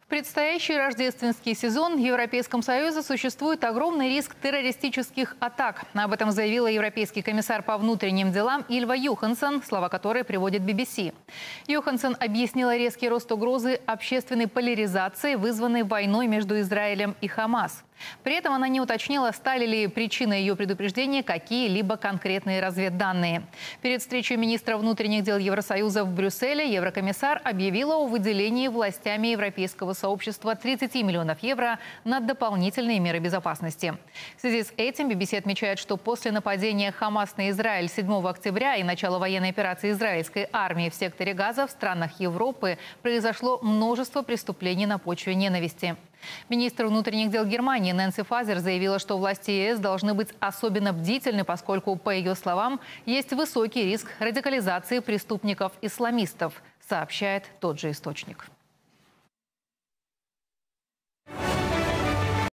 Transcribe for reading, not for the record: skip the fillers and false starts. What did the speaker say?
В предстоящий рождественский сезон в Европейском Союзе существует огромный риск террористических атак. Об этом заявила европейский комиссар по внутренним делам Ильва Йоханссон, слова которой приводит BBC. Йоханссон объяснила резкий рост угрозы общественной поляризации, вызванной войной между Израилем и Хамас. При этом она не уточнила, стали ли причиной ее предупреждения какие-либо конкретные разведданные. Перед встречей министра внутренних дел Евросоюза в Брюсселе еврокомиссар объявила о выделении властями Европейского сообщества 30 миллионов евро на дополнительные меры безопасности. В связи с этим BBC отмечает, что после нападения Хамас на Израиль 7 октября и начала военной операции израильской армии в секторе Газа в странах Европы произошло множество преступлений на почве ненависти. Министр внутренних дел Германии Нэнси Фазер заявила, что власти ЕС должны быть особенно бдительны, поскольку, по ее словам, есть высокий риск радикализации преступников-исламистов, сообщает тот же источник.